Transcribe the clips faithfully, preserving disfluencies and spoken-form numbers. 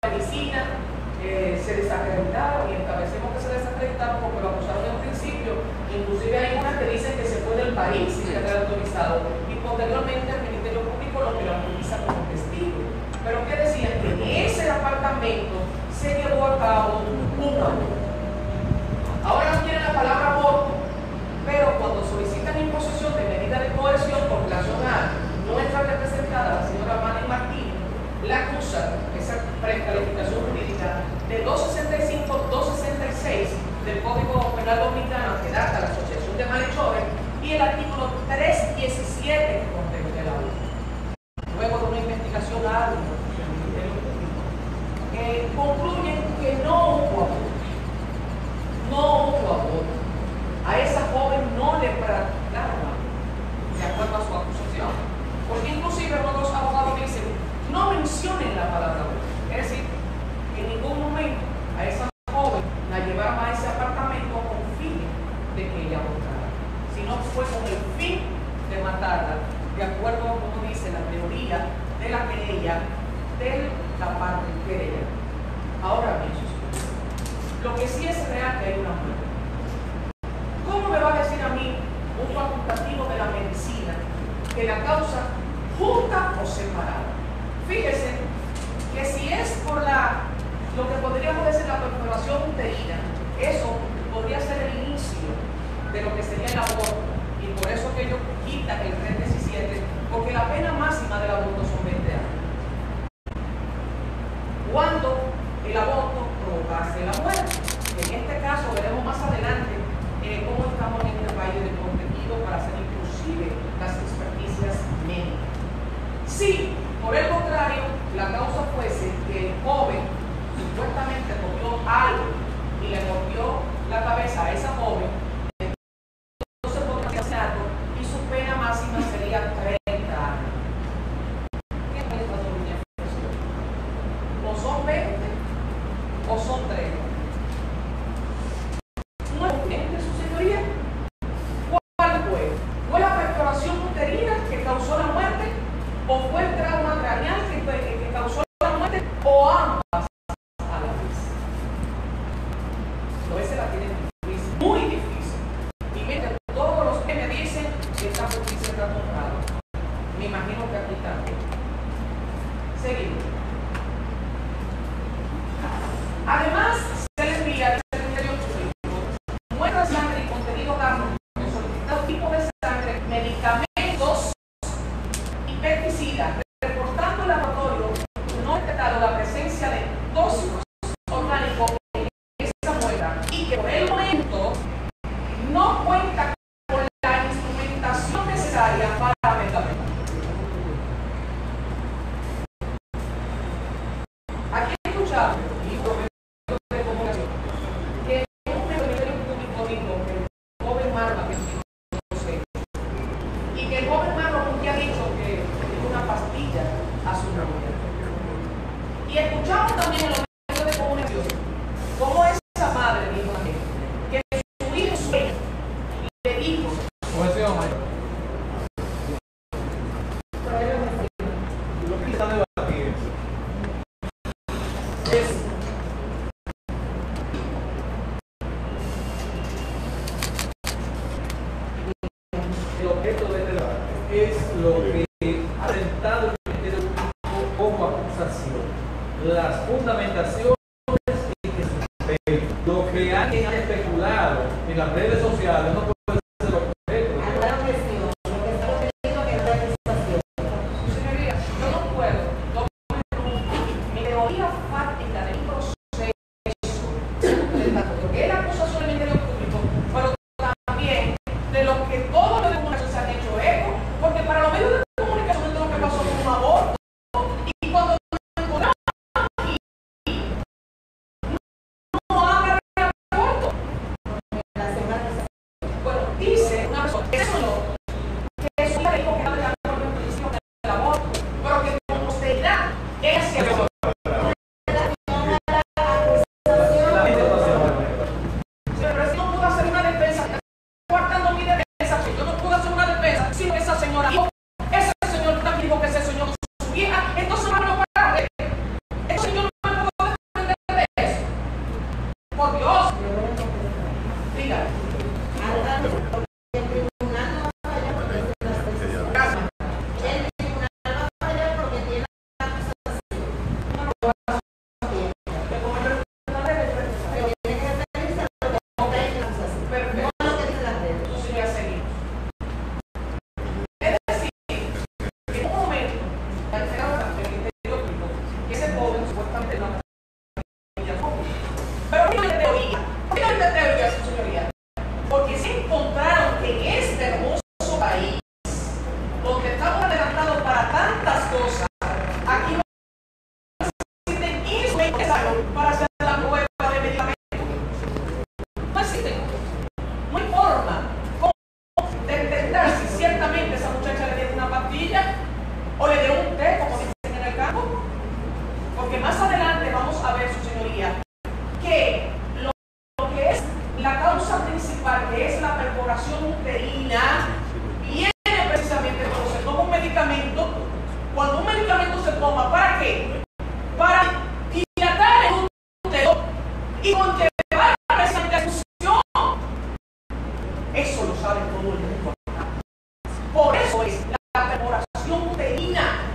medicina, eh, se desacreditaron y establecemos que se desacreditaron porque lo acusaron en un principio. Inclusive hay unas que dicen que se fue del país sin tener autorizado y posteriormente el Ministerio Público lo que lo autoriza como testigo. Pero que decían que en ese apartamento se llevó a cabo un aborto. Ahora no tienen la palabra aborto, pero cuando solicitan imposición de medida de coerción por relación a nuestra representada, la señora Manny Martínez, la acusa esa precalificación jurídica de doscientos sesenta y cinco, doscientos sesenta y seis del Código Penal Dominicano, que data la asociación de malhechores, y el artículo trescientos diecisiete que contempla el aborto. Luego de una investigación ardua del Ministerio Público, eh, concluyen que no hubo aborto. No hubo aborto. A esa joven no le practicaron de acuerdo a su acusación. Porque inclusive luego los abogados dicen, no mencionen la palabra aborto. Es decir, en ningún momento a esa joven la llevaron a ese apartamento con fin de que ella abortara, sino fue con el fin de matarla, de acuerdo a como dice la teoría de la querella, de la parte querella. Ahora bien, lo que sí es real que hay una muerte. ¿Cómo me va a decir a mí un facultativo de la medicina que la causa junta o separada? Fíjese que si es por la, lo que podríamos decir la perforación uterina, eso podría ser el inicio de lo que sería el aborto, y por eso que ellos quitan el trescientos diecisiete, porque la pena máxima del aborto son veinte años. Cuando el aborto provocase la muerte. En este caso veremos más adelante eh, cómo estamos en este país de protegido para hacer inclusive las experticias médicas. Si, por el contrario, la causa fuese que el joven supuestamente cogió algo y le golpeó la cabeza a esa joven, entonces podría ser algo y su pena máxima sería treinta años. ¿Qué es esta solución? ¿O son veinte o son treinta? ¿No es evidente, su señoría? ¿Cuál fue? ¿Fue la perforación uterina que causó la muerte? ¿O fue el trauma craneal que, que, que causó la muerte? ¿O ambas a la vez? No, esa la tienen difícil, muy difícil. Y miren, todos los que me dicen que esta justicia está comprada. Me imagino que aquí también. Seguimos. Además, se le envía al Ministerio Público muestra de sangre y contenido carno de solicitado tipo de sangre, medicamentos y pesticidas, reportando el laboratorio no detectado la presencia de tóxicos orgánicos en esa muestra y que por el momento no cuenta con la instrumentación necesaria para medicamentos. Aquí escuchamos y escuchamos también en los medios de comunicación cómo esa madre dijo a mí que su hijo sueño le dijo lo que está debatiendo es el objeto de este debate es lo que ha presentado el Ministerio Público como acusación, las fundamentaciones y que se lo que alguien ha especulado en las redes sociales no puede ser objeto. Claro que sí, lo que estamos diciendo que es realización. Señoría, yo no puedo, no puedo, mi teoría fáctica del proceso, porque es la acusación del Ministerio Público, pero también de lo que todos los de comunicación se han hecho eco, porque para los medios de comunicación es lo que pasó con un aborto, y cuando nos encontramos aquí, no haga aborto. La semana Bueno, dice una persona, eso no, que es una ley que habla de la prohibición del aborto, pero que con posteridad es cierto. Pero si no puedo hacer una defensa, guardando mi defensa, yo no puedo hacer una defensa, sino que esa señora dijo, ese señor también dijo que ese señor es su vieja, entonces no me lo para. Ese señor no me puedo pagarlo para hacer la prueba de medicamentos. No existe. No hay forma de detectar si ciertamente esa muchacha le dieron una pastilla o le dieron un té, como dicen en el campo. Porque más adelante vamos a ver, su señoría, que lo, lo que es la causa principal, que es la perforación uterina, viene precisamente cuando se toma un medicamento. Cuando un medicamento se toma, ¿para qué? Para dilatar el útero y conllevar precisamente la expulsión. Eso lo sabe todo el mundo. Por eso es la perforación uterina.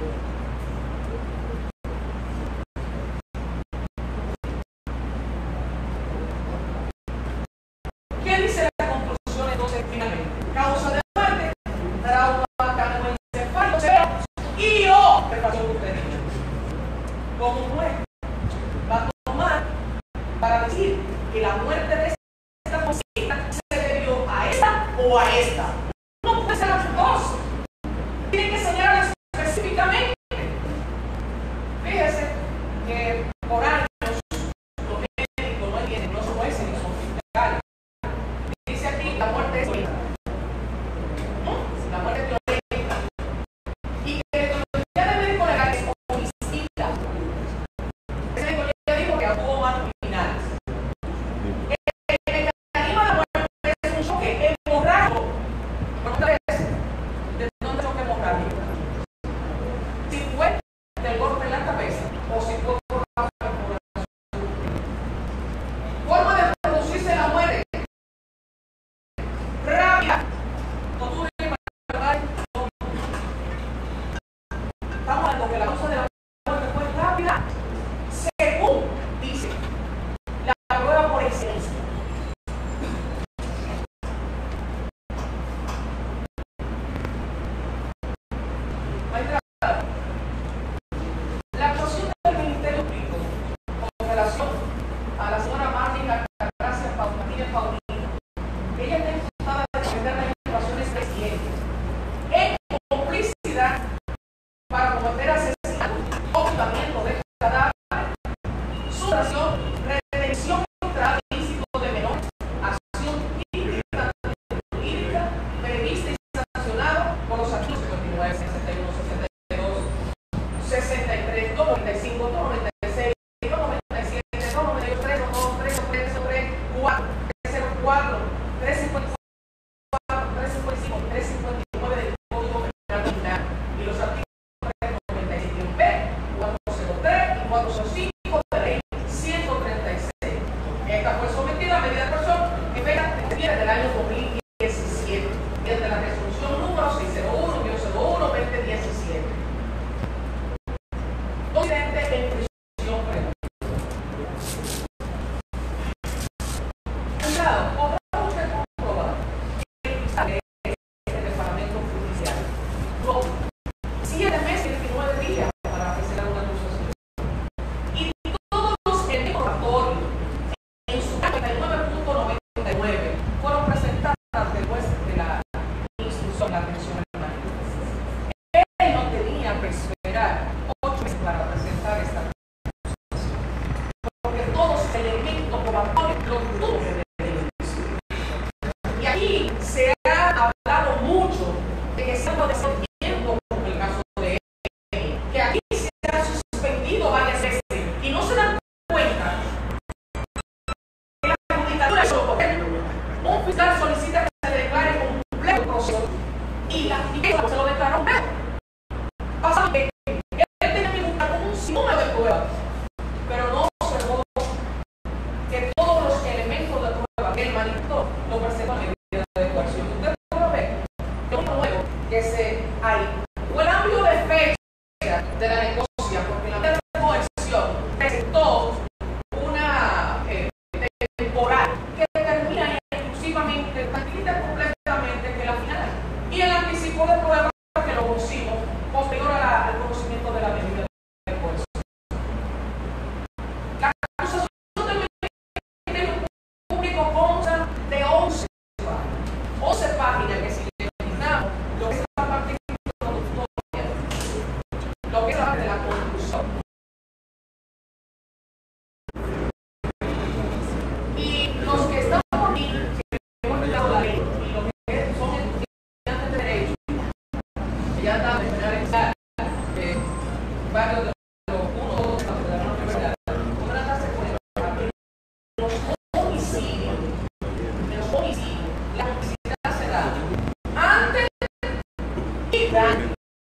¿Qué dice la conclusión entonces finalmente? Causa de muerte, trauma cardioencefálico y o perforación uterina. ¿Cómo juez va a tomar para decir que la muerte de esta cosita se debió a esta o a esta? No puede ser las dos. Tiene que señalar específicamente. Fíjese que por años los médicos no entienden, no son jueces ni son fiscales. Dice aquí la muerte es violenta. ¿No? La muerte es violenta. Y que la metodología de médico legal es homicida. Ese médico ya dijo que actuó manos criminales. El mecanismo de la muerte es un choque hemorrágico. ¿De dónde choque hemorrágico? Si fue del golpe en la cabeza o si fue por la perforación. Forma de producirse la muerte rápida. No tuve que pagar. Estamos hablando que la causa de la muerte fue rápida, según dice la prueba por excelencia. Maestra, la actuación del Ministerio Público con relación a la señora Marta Gracia Martínez Paulino, ella está imputada de cometer las infracciones recientes en complicidad para cometer asesinato, ocultamiento de cadáver, sustracción, retención contra ilícito de menores, acción ilícita jurídica prevista y sancionada por los artículos cincuenta y nueve, sesenta y uno, sesenta y dos, sesenta y tres, noventa y cinco, noventa y seis, noventa y siete, noventa y tres, noventa y tres, noventa y tres, cuatro, trescientos cuatro, trescientos cincuenta y cuatro, trescientos cincuenta y cinco, trescientos cincuenta y nueve del Código Penal Criminal y los artículos noventa y siete B, cuatrocientos tres y cuatrocientos cinco de la ley ciento treinta y seis. Esta fue sometida a medida de presión en fecha del año dos mil diecisiete, desde la resolución número seiscientos uno, cero uno, dos mil diecisiete. Docente en prisión preventiva. Juzgado, ¿podrá usted comprobar que el fiscal del Departamento Judicial tuvo siete meses y veintinueve días para presentar una acusación? Y todos los elementos en su noventa y nueve punto noventa y nueve fueron presentados ante el juez de la instrucción, la atención penal. Él no tenía que esperar ocho meses para presentar esta acusación, porque todos los elementos probatorios los tuvo que tener. ya está de finalizar eh, varios de los uno o dos de la universidad, podrán darse cuenta que los homicidios, de los homicidios, la publicidad se da antes y durante.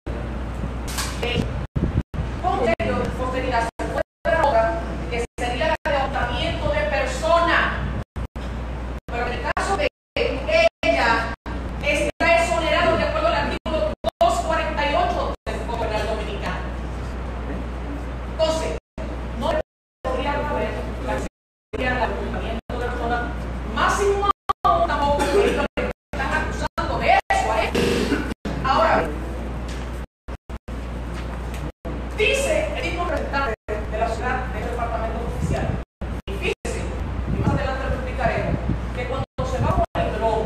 Con ello, posteridad se puede dar otra, que sería el agotamiento de persona. Pero en el caso de ella, está exonerado de acuerdo al artículo doscientos cuarenta y ocho del Código Penal Dominicano. Entonces, no podría haber la sería el agotamiento de persona máximo, tampoco porque ellos le están acusando de eso a él. Ahora, dice el mismo representante de la ciudad del departamento oficial, y fíjese, y más adelante lo explicaremos, que cuando se va por el dron,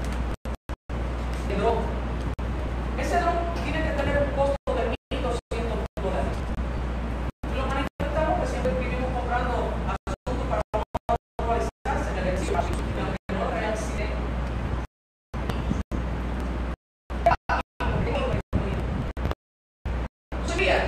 el dron, ese dron tiene que tener un costo de mil doscientos dólares. Y lo manifestamos que siempre vivimos comprando asuntos para no actualizarse en el exilio, aunque no haya accidente. Entonces, mira,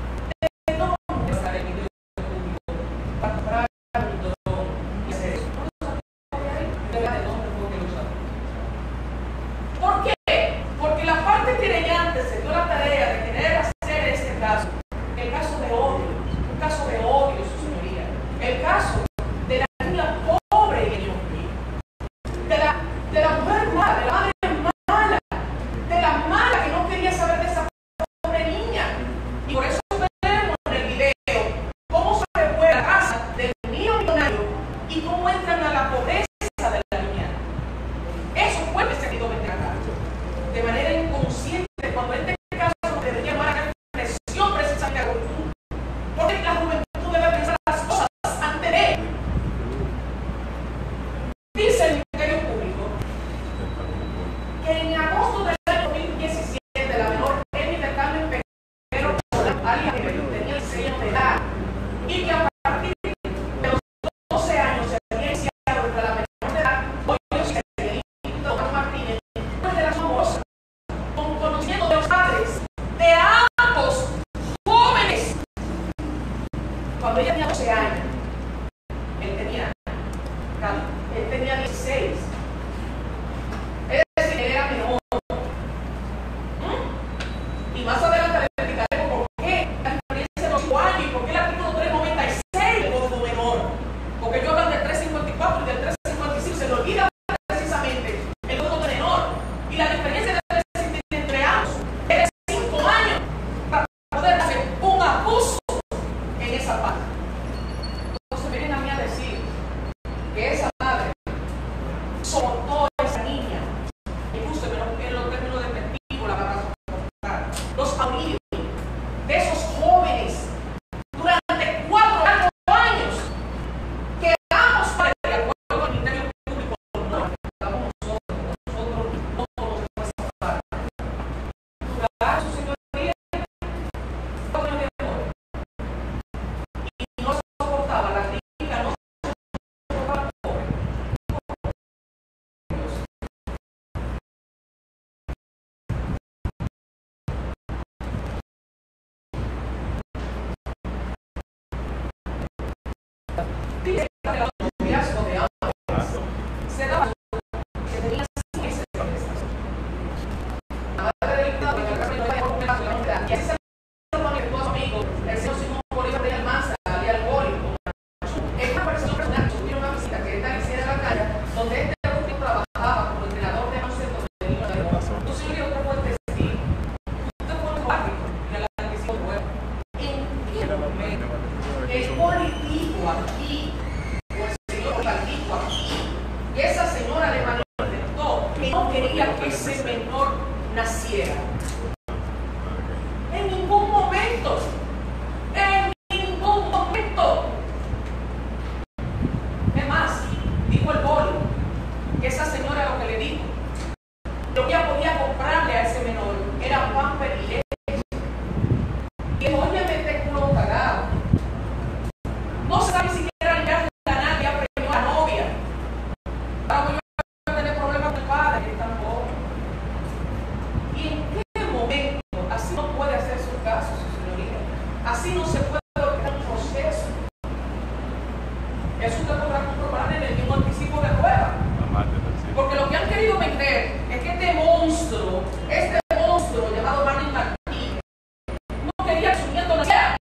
¿por qué? Porque la parte querellante se dio la tarea de querer hacer este caso, el caso de odio, un caso de odio, su señoría, el caso de la niña pobre que yo vi, de la, de la mujer mala, de la madre mala, de la mala que no quería saber de esa pobre niña. Y por eso tenemos en el video cómo se fue a la casa del niño millonario y cómo entran a la pobreza de la niña. Eso fue el que se quedó meter acá. De manera inconsciente, cuando en este caso debería llamar a presión precisamente a la juventud. Porque la juventud debe pensar las cosas antes de. Dice el Ministerio Público que en agosto del año dos mil diecisiete la menor Emi de Carmen Peguero alias tenía dieciséis años de edad y que a partir de los doce años se había iniciado entre la menor de edad Hoyos y el delito Juan Martínez, una de las famosas, con conocimiento de los padres de ambos jóvenes. Cuando ella tenía doce años, él tenía, él tenía dieciséis. Es decir, él era menor. ¿Mm? Y más adelante le explicaremos por qué la diferencia de los cinco años y por qué el artículo trescientos noventa y seis del Código Menor. Porque ellos hablan del trescientos cincuenta y cuatro y del trescientos cincuenta y cinco, se le olvida precisamente el Código Menor. Y la diferencia de entre ambos es de cinco años para poder hacer un abuso en esa parte. Entonces vienen a mí a decir que esa madre soportó a esa niña, incluso en los términos despectivos la van a soportar. Los auxilios de esos jóvenes durante cuatro años que ambos padres, de acuerdo al Ministerio Público, no estamos nosotros, nosotros no conocemos esa parte. Duraron su señoría cuatro años de amor y no soportaba la crítica, no soportaba el pobre. Dice que el noviazgo de ambos se daba que tenía seis meses de gestación. La madre del Estado en el camino de la comunidad, y así se lo manifestó a su amigo, el señor Simón Bolívar de Almanza, alias Alcohólico. En una aparición personal, tuvieron una visita que esta hiciera en la calle, donde este rubio trabajaba como entrenador de baloncesto de niños de Roma. Entonces yo le digo, ¿usted puede decir? Usted fue un árbitro en el anticipo juego. ¿En qué momento el político aquí, o el señor político aquí, y esa señora le manifestó que no quería que ese menor naciera? En ningún momento, en ningún momento. Es más, dijo el boli que esa señora lo que le dijo, lo que ella podía comprarle a ese menor era pamper y leche. Y dijo, oye, este culo cagado. No sabe si siquiera limpiar la nada, ya premió a la novia. Ahora voy a tener problemas con el padre, que es tan pobre. ¿Y en qué momento Eso usted podrá comprobar en el mismo anticipo de prueba. Porque lo que han querido meter es que este monstruo, este monstruo llamado Marlene Martínez, no quería que su nieto naciera.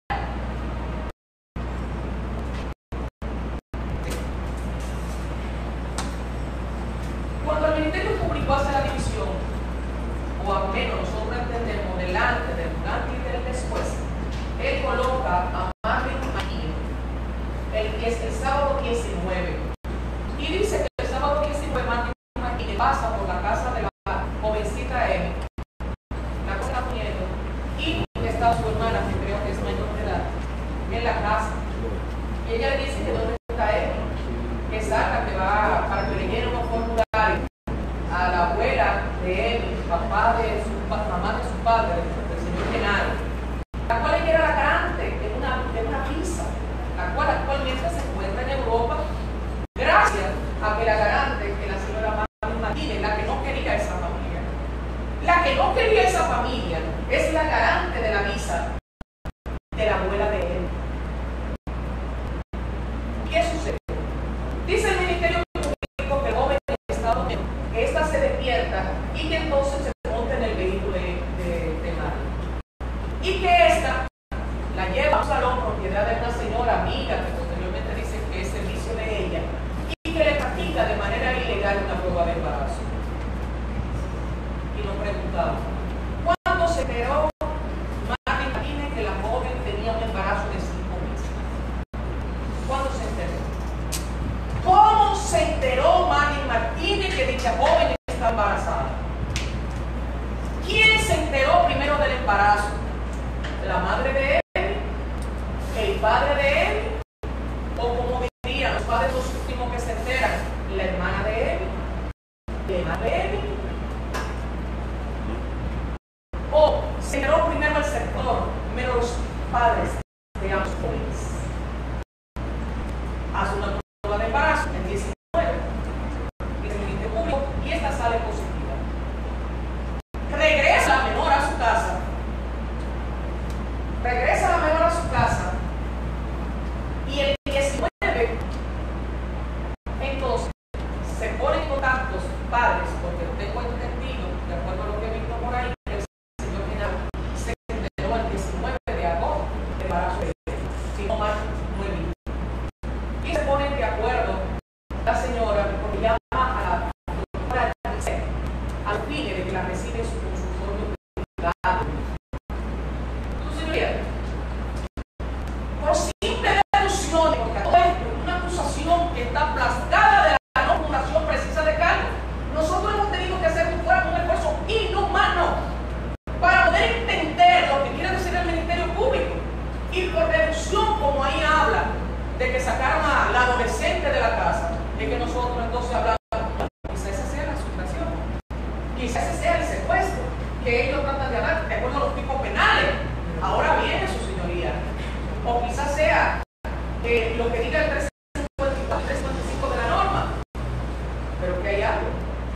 Cuando el Ministerio Público hace la división, o al menos nosotros entendemos delante, del durante y del después, él coloca a Marlene Martínez el, el sábado diecinueve y dice que el sábado diecinueve Marlene Martínez pasa por la casa de la jovencita Emi, la cosa nieto, y está su hermana, que creo que es mayor de edad, en la casa. Y ella le dice que dónde está Emi, que salga, que va para que le llene unos formularios a la abuela de Emi, papá de su mamá de su padre, del señor Genaro, la cual ella era la garante de una, de una visa, la cual actualmente se encuentra en Europa, gracias a que la garante, que la señora Marlene Martínez, la que no quería esa familia, la que no quería esa familia, es la garante de la visa de la abuela de él. ¿Qué sucede? Dice el Ministerio Público que el joven en Estados Unidos, que ésta se despierta y que entonces se monta en el vehículo de, de, de Marlene. Y que ésta la lleva a un salón propiedad de una señora amiga que posteriormente dice que es servicio de ella y que le practica de manera ilegal una prueba de embarazo. Y nos preguntamos, ¿cuándo se enteró Marlene Martínez que la joven tenía un embarazo de cinco meses? ¿Cuándo se enteró? ¿Cómo se enteró Marlene Martínez que dicha joven está embarazada? ¿Quién se enteró primero del embarazo? ¿La madre de él? ¿El padre de él? O como dirían los padres los últimos que se enteran, la hermana de él, la hermana de él. O se enteró primero el sector, primero los padres de ambos jóvenes. Hace una prueba de embarazo en diecinueve, dice el Ministerio Público, y esta sale positiva. Regresa la menor a su casa. Regresa la menor a su casa y el diecinueve entonces se ponen contactos padres, porque tengo entendido, de acuerdo a lo que he visto por ahí, que el señor Genaro se enteró el diecinueve de agosto del embarazo de él, si no mal no he visto. Y se ponen de acuerdo la señora, porque llama a la doctora al fin de que la recibe en su consultorio privado. Por simple deducción, porque todo esto es una acusación que está aplastada de la no fundación precisa de cargo, nosotros hemos tenido que hacer un, un esfuerzo inhumano para poder entender lo que quiere decir el Ministerio Público. Y por deducción, como ahí habla de que sacaron a la adolescente de la casa, es que nosotros entonces hablamos, quizás esa sea la sustracción, quizás ese sea el secuestro que ellos tratan de hablar, de acuerdo a los tipos penales. Ahora viene su señoría. O quizás sea eh, lo que diga el trescientos cincuenta y cuatro y trescientos cincuenta y cinco de la norma. Pero que hay algo.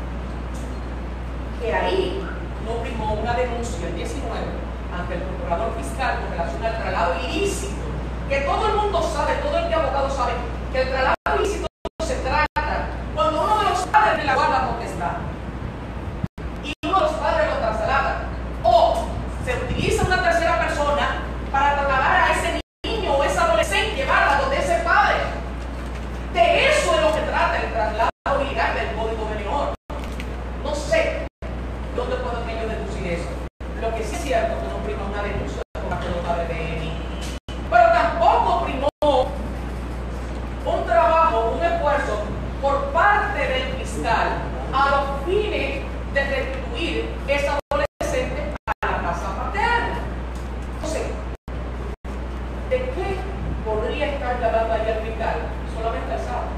Que ahí no primó una denuncia el diecinueve ante el procurador fiscal con relación al traslado ilícito. Que todo el mundo sabe, todo el que abogado sabe, que el traslado ilícito se trata cuando uno de los padres de la guarda potestad y uno de los padres lo traslada. O se utiliza una tercera persona para trasladar a ese niño o esa adolescente, llevarla donde ese padre. De eso es lo que trata el traslado ilegal del código menor. No sé dónde pueden ellos deducir eso. Lo que sí es cierto es que no prima una denuncia por parte de los padres de Emi. Pero tampoco primó un trabajo, un esfuerzo por parte del fiscal a los fines de restituir esa adolescente a la casa paterna. Entonces, ¿de qué podría estar hablando ahí el fiscal? Solamente él sabe.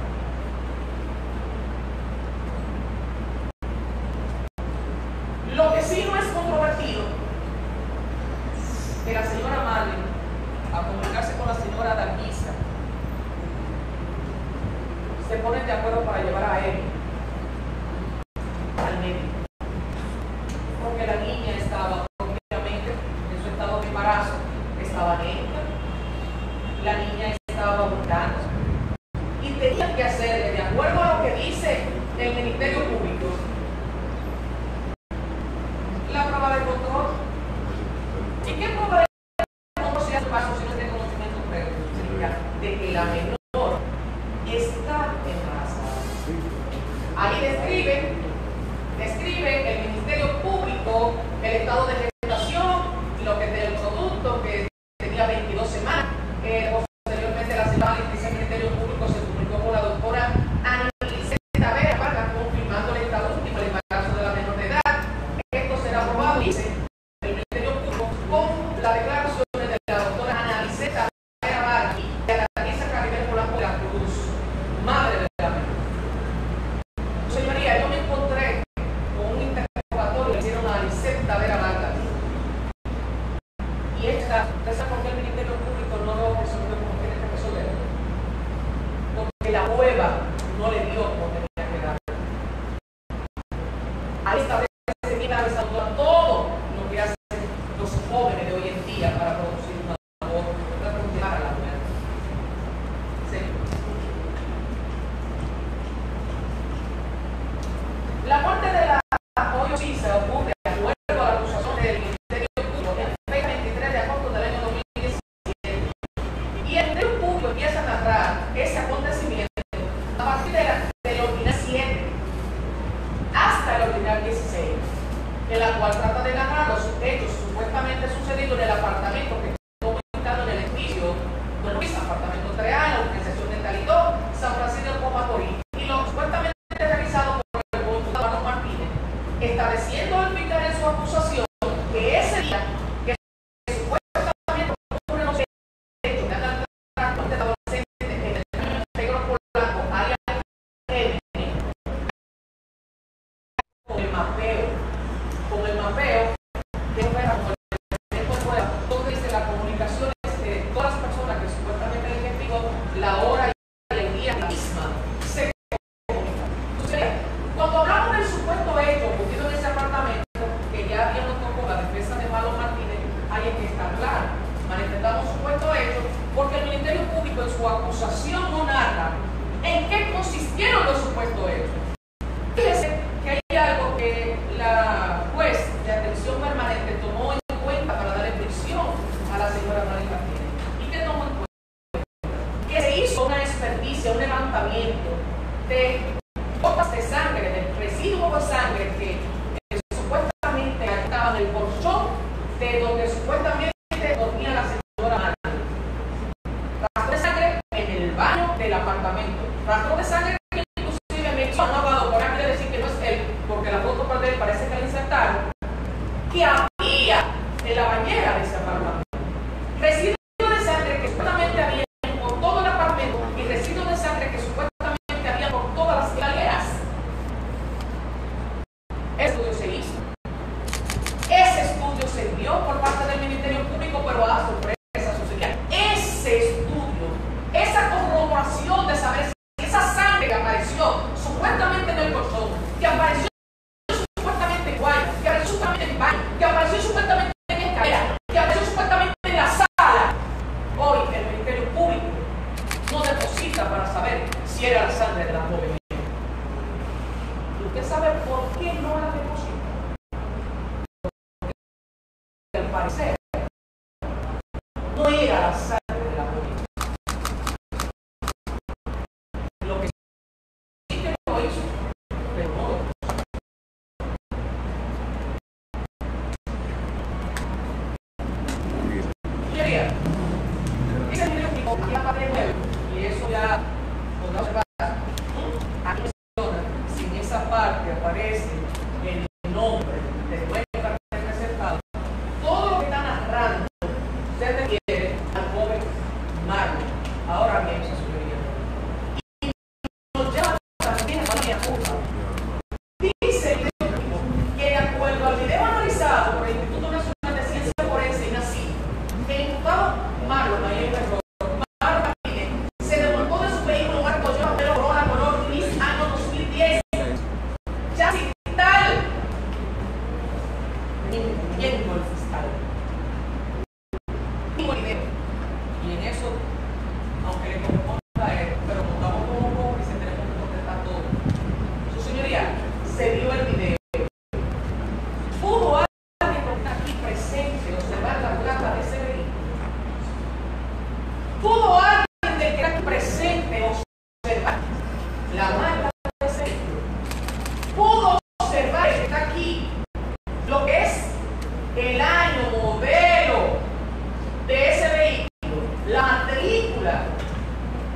Lo que sí no es controvertido, que la señora Marlene, a comunicarse con la señora Dalguisa, se ponen de acuerdo para llevar a él al médico. Porque la niña estaba, obviamente, en su estado de embarazo, estaba lenta, la niña estaba abundante, y de que la menor está embarazada. Ahí describe, describe el Ministerio Público el estado de gestación y lo que del producto que tenía veintidós semanas. Eh, posteriormente la semana el Ministerio Público se comunicó con la doctora Ana Liseta Vera Vargas confirmando el estado último del embarazo de la menor de edad. Esto será aprobado, dice el Ministerio Público, con las declaraciones de la doctora Ana Liseta Vera Vargas y de la Analiza Caribel Polanco de la Cruz, madre de la menor. Señoría, yo me encontré con un interrogatorio que hicieron a Liseta Vera Vargas. Y esta, ¿usted sabe por qué el Ministerio Público no lo resolvió como tiene que resolver? Porque la prueba no le dio como tenía que dar. Ahí establece a todo lo que hacen los jóvenes de hoy en día para producir una voz, para continuar a la mujer. Sí. La muerte de la Pollo Sisa ocurre de acuerdo a la acusación del Ministerio Público el veintitrés de agosto del año dos mil diecisiete. Y el Ministerio Público empieza a narrar ese acontecimiento a partir de la, del ordinal siete hasta el ordinal dieciséis, en la cual trata de narrar los hechos supuestamente sucedidos en el apartamento que estuvo ubicado en el edificio Don Luis, apartamento tres A, en la urbanización de Talidó, San Francisco de Macorís, y lo supuestamente realizado por el consultor Eduardo Martínez, estableciendo el fiscal en su acusación que ese día que supuestamente ocurren los hechos que han tratado de adolescente en el Pedro Polanco, área N, con el mapeo, con el mapeo que opera como el tiempo de prueba, donde dice las comunicaciones de todas las personas que supuestamente el investigó, la hora y el día la misma, se comunican. Entonces, cuando hablamos del supuesto hecho ocurrido en ese apartamento, que ya había nos tocó la defensa de Malo Martínez, hay que estar claro. Manifestamos un supuesto hecho porque el Ministerio Público en su acusación no narra en qué consistieron los supuestos hechos. Fíjese que hay algo que la juez de atención permanente tomó en cuenta para darle prisión a la señora María Martínez. ¿Y qué tomó en cuenta? Que se hizo una experticia, un levantamiento de gotas de sangre, del residuo de sangre que, que supuestamente estaba en el colchón de donde supuestamente dormía la señora Martínez. Rastro de sangre en el baño del apartamento. Rastro de sangre que inclusive me echó un abogado por quiere decir que no es él, porque la foto para él parece que la insertaron, que había en la bañera de ese apartamento. Residuos de sangre que supuestamente había por todo el apartamento y residuos de sangre que supuestamente había por todas las escaleras. Ese estudio se hizo. Ese estudio se dio por parte del Ministerio Público, pero a sorpresa social. Ese estudio, esa corroboración de saber si esa sangre que apareció supuestamente en el colchón, que apareció supuestamente en guay, que apareció supuestamente en baño, que apareció supuestamente en escalera, que apareció supuestamente en la sala, hoy el Ministerio Público no deposita para saber si era la sangre de la joven. ¿Usted sabe por qué no la deposita? Porque al parecer no era la sangre de la joven. Lo que sí que lo hizo, pero no lo hizo. Señoría, dice el Ministerio Público aquí aparte de nuevo, y eso ya podrá observar, aquí menciona, si en esa parte aparece el nombre de nuestra representada, todo lo que está narrando se refiere al joven Marlon. Ahora bien, esa señoría. Y nos llama también a María Curva. Dice el Ministerio que de acuerdo al video analizado por el Instituto Nacional de Ciencia Forense y NACI, el imputado Marlon, ahí hay un error, Marlon Martínez, se devolvió de su vehículo, un arco lleno de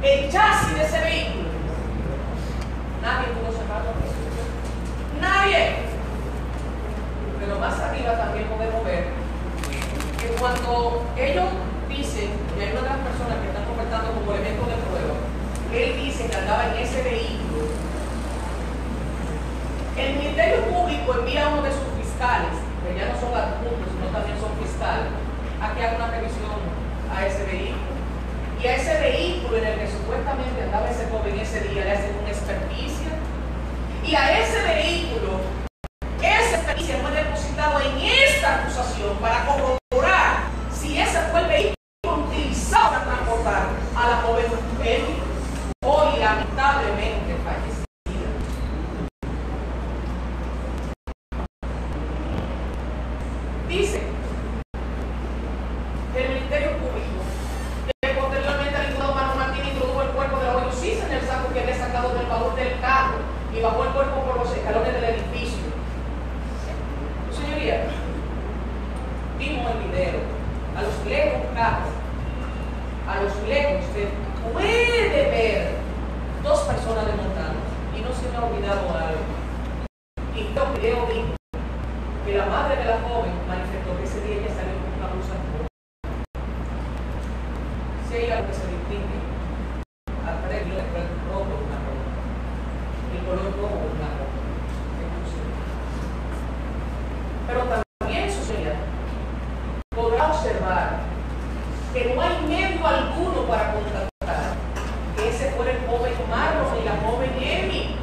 el chasis de ese vehículo, nadie pudo sacarlo. Nadie. Pero más arriba también podemos ver que cuando ellos dicen, y hay una de las personas que están comentando como elemento de prueba, que él dice que andaba en ese vehículo, el Ministerio Público envía a uno de sus fiscales, que ya no son adjuntos, sino también son fiscales, a que haga una revisión a ese vehículo. Y a ese vehículo en el que supuestamente andaba ese joven ese día le hacen una experticia. Y a ese vehículo, esa experticia fue depositado en esta acusación para corroborar si ese fue el vehículo utilizado para transportar a la joven Emi, hoy lamentablemente fallecida. Dice el Ministerio Público que posteriormente el diputado Mano Martín introdujo el cuerpo de la hoyo Sisa en el saco que había sacado del baúl del carro y bajó el cuerpo por los escalones del edificio. Señoría, vimos el video. A los lejos, carros, a los lejos se puede ver dos personas desmontando. Y no se me ha olvidado algo. Y el video dijo que la madre de la joven manifestó que ese día ella salió con una blusa roja. Si hay algo que se distingue al previo del color rojo de una roja, el color rojo de una roja, pero también sucede, podrá observar que no hay medio alguno para constatar que ese fuera el joven Marlon y la joven Emi.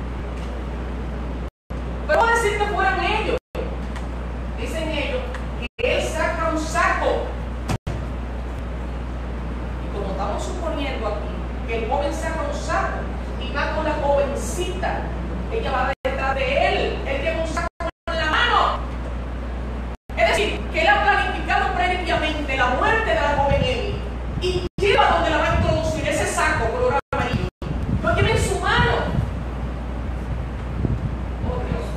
Pero vamos a decir que fueran ellos. Dicen ellos que él saca un saco. Y como estamos suponiendo aquí que el joven saca un saco y va con la jovencita, ella va detrás de él. Él lleva un saco en la mano. Es decir, que él ha planificado previamente la muerte de la joven Emi y lleva donde la va a introducir ese saco color amarillo. Lo lleva en su mano. Oh Dios.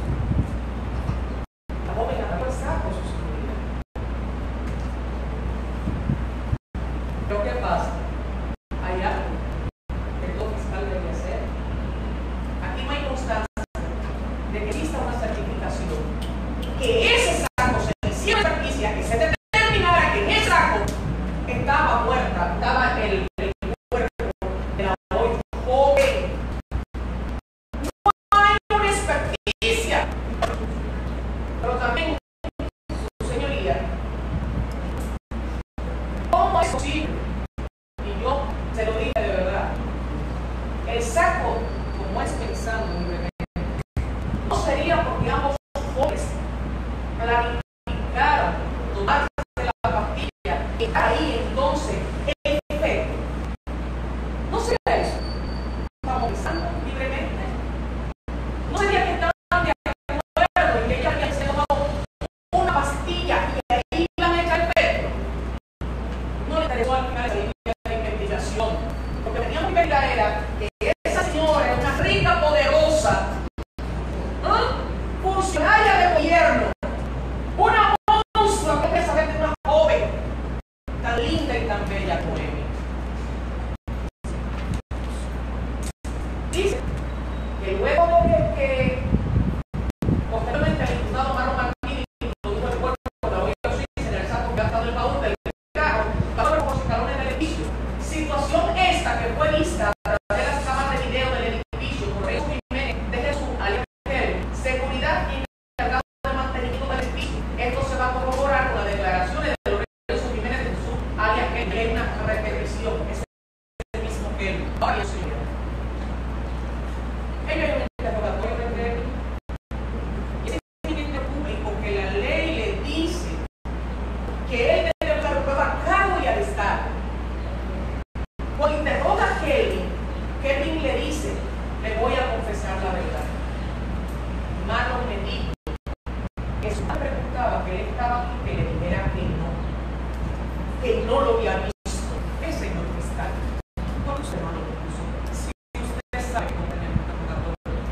La joven agarró el saco, su señoría. Pero ¿qué pasa? Hay algo que todo fiscal debe hacer. Aquí no hay constancia de que exista una certificación. Que ese saco se hiciera experticia, que se determinara que en ese saco estaba muerta, estaba el, el cuerpo de la hoy joven. No hay una experticia. Pero también, su señoría, ¿cómo es posible? Y yo se lo dije de verdad. El saco, como es pensando libremente, no sería porque ambos jóvenes planificaron tomarse la pastilla y ahí entonces el efecto. No sería eso. Estamos pensando libremente. No sería que estaban de acuerdo y que ella había tomado una pastilla y ahí iban a echar el efecto. No le interesó al final esa investigación. Lo que teníamos que ver era que esa señora era una rica, poderosa, ¿eh? funcionaria de gobierno, una monstrua que quiere saber de una joven tan linda y tan bella como Emi. Dice que luego de que posteriormente el diputado Marlon Martín introdujo el cuerpo de la hoyo Sisa en el saco que ha estado en el baúl del carro, bajó por los escalones del edificio. Situación esta que fue vista a través de las cámaras de video del edificio por Jesús Jiménez de Jesús alias seguridad y encargado de mantenimiento del edificio. Esto se va a corroborar con las declaraciones de Jesús Jiménez de Jesús alias que es una repetición, es el mismo que él. Ahora yo soy yo. Ellos hay un interrogatorio de él. Y ese Ministerio Público que la ley le dice que él debe dar prueba a cargo y arrestar. Cuando interroga a Kelvin, Kelvin le dice, le voy a confesar la verdad. Marlon me dijo que su madre preguntaba que él estaba aquí, que le dijera que no, que no lo había visto. El señor fiscal, ¿cómo usted no lo puso? Si usted sabe que no tenemos interrogatorio,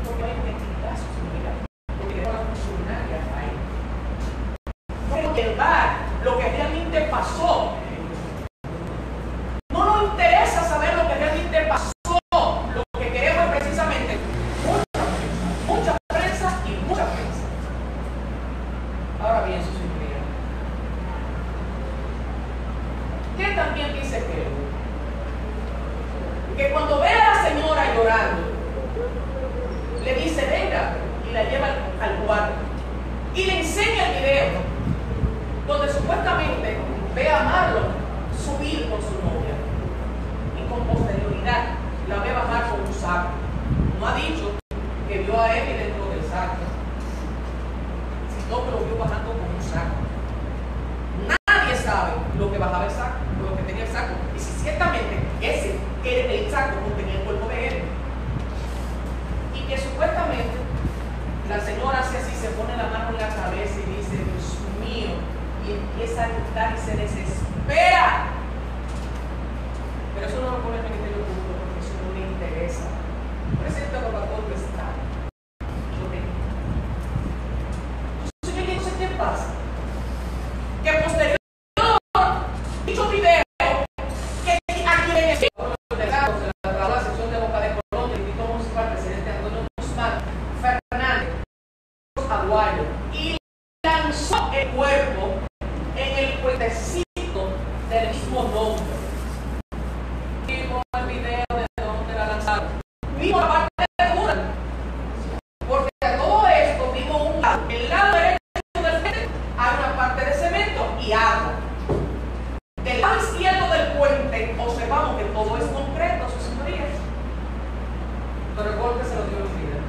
cuando ve a la señora llorando, le dice, venga, y la lleva al, al cuarto. Y le enseña el video, donde supuestamente ve a Marlon subir con su novia. Y con posterioridad la ve bajar con un saco. No ha dicho que vio a Emi dentro del saco, sino que lo vio bajando con un saco. Nadie sabe lo que bajaba el saco, lo que tenía el saco. Y si ciertamente ese era el saco contenía el cuerpo de él. Y que supuestamente la señora hace así, se pone la mano en la cabeza y dice, Dios mío, y empieza a gritar y se desespera. Pero eso no lo pone el Ministerio Público porque eso no le interesa. Presenta a Papacol está. Yo tengo. Entonces, yo no sé qué pasa. Que posterior dicho video, que aquí en el delegado se la trabó la sección de Boca de Colón, el Distrito Municipal, presidente Antonio Guzmán Fernández Aguayo, y lanzó el cuerpo en el puentecito del mismo nombre. Vimos el video de donde la lanzaron. Vimos la parte de dura. Porque a todo esto vimos un lado. El lado derecho del puente hay una parte de cemento y agua. Del lado izquierdo del puente observamos que todo es concreto, sus señorías. Pero el golpe se lo dio el vida.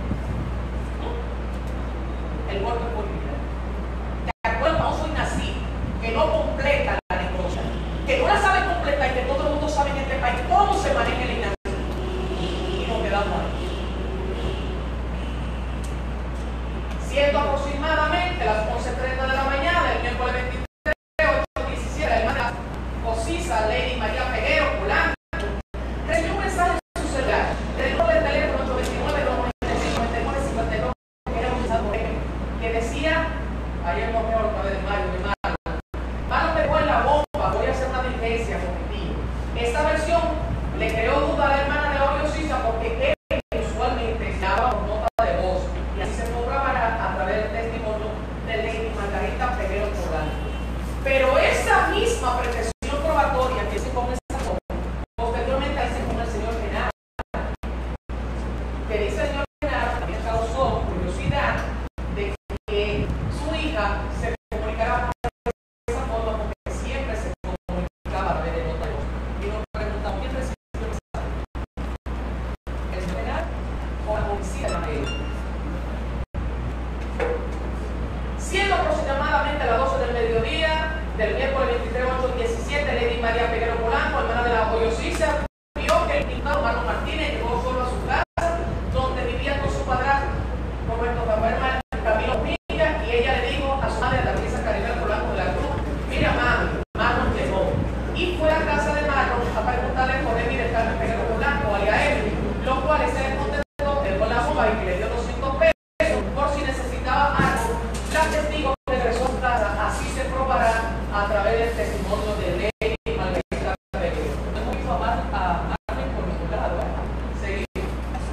El golpe por vida. De acuerdo a un nací que no completa la negocia, que no la sabe completar y que todo el mundo sabe en este país cómo se maneja el INACI. Y nos quedamos ahí. Siendo aproximadamente las once treinta de la mañana, el miércoles veintitrés, ocho diecisiete, la hermana Ocisa, Lady María Peguero, Polanco, recibió un mensaje en su celular, del número de teléfono ocho veintinueve, noventa y cinco, noventa y nueve, cincuenta y dos, que era un mensaje que decía, ayer no veo lo de Mario, de Mario, Mario me dejó en la bomba, voy a hacer una diligencia contigo. Esta versión le creó duda a la hermana de Olio Sisa porque él usualmente se daba con nota de voz y así se programará a través del testimonio de Lady Margarita Peguero Polanco. Pero esa misma pretensión probatoria que se con esa joven, posteriormente ahí se con el señor Genaro, que dice el señor Genaro también causó curiosidad de que su hija se comunicara de esa forma porque siempre se comunicaba a través de nota de voz. Y nos preguntamos quién recibió el mensaje. ¿El señor Genaro o la policía de Madrid? Siendo aproximadamente a las doce del mediodía del miércoles veintitrés, ocho diecisiete, Lady María Peguero Polanco, hermana de la Hoyosisa, vio que el imputado Marlon Martínez llegó solo a su casa, donde vivía con su padrastro, Roberto Rafael Camilo Pinga, y ella le dijo a su madre, la princesa Caribel Polanco de la Cruz, mira mami, Marlon llegó. Y fue a casa de Marlon a preguntarle por Emi del Carmen Peguero Polanco, alias Emi, lo cual se le contestó que con la bomba y que le dio doscientos pesos por si necesitaba algo. La testigo regresó a su casa, así se probará a través del testimonio de Lady Margarita Peguero. No hemos visto a Marlon por ningún lado, ¿eh? Seguimos.